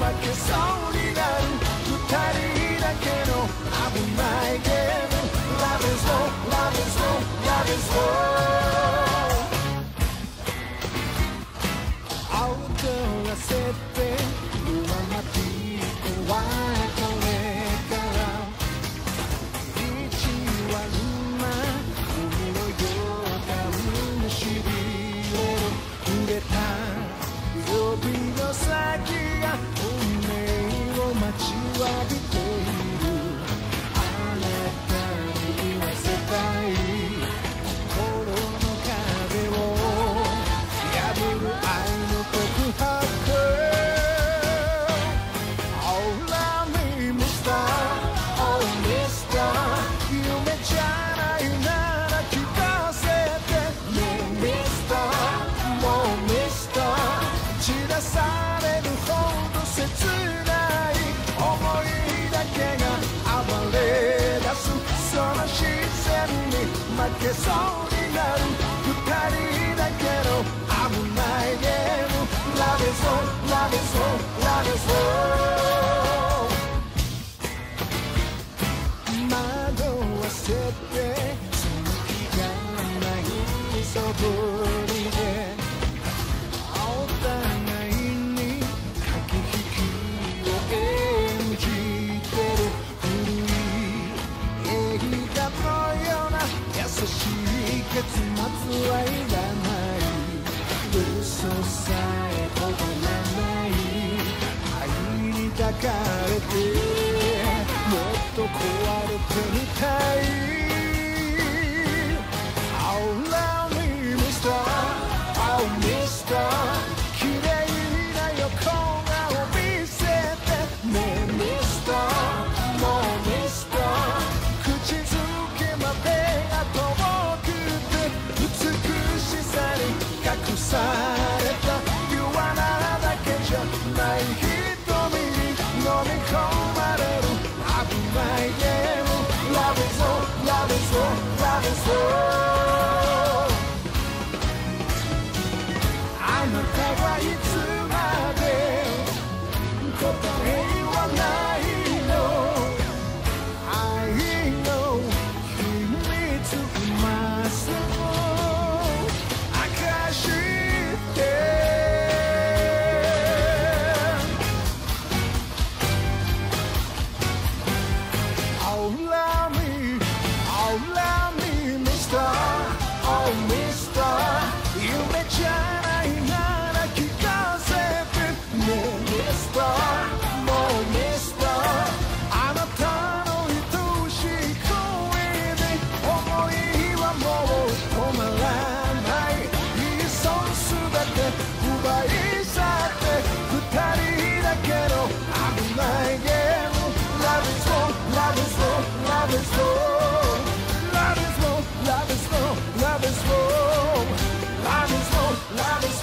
けそうになる二人だけの危ないゲーム Love is war, love is war, love is war 青空が設定ドラマティックはこれから一割馬海のようなしびれる触れた指の先が運命を待ちわびているあなたに言わせたい心の壁を破る愛の告白 Oh love me Mr. Oh Mr. 夢じゃないなら聞かせてね Mr. もう Mr. 散らされるほど切ない想いだけが暴れ出すその視線に負けそうになる二人だけの危ないゲーム Love is war, love is war, love is war 窓は設定その気がないそぶりでお互いに駆け引きを演じてる古い映画のような優しい結末はいらない嘘さえ止まらない愛に抱かれてもっと壊れてみたい Oh love me Mr. Oh Mr. 綺麗な横顔見せてね Mr. もう Mr. 口づけまでが遠くて美しさに隠された弱なだけじゃない瞳に飲み込まれる危ないゲーム Love is war, love is war, love is war あなたはいつまで答えはないの愛の秘密まっすぐ明かして Oh love me, oh love me Mr. Oh Mr. 夢じゃないなら聞かせてね Mr. もう Mr. あなたの愛しい声で想いはもう止まらないいっそすべて奪い去って二人だけの危ないゲーム Love is war, love is war, love is war Love is war, love is war, love is war Love is war, love is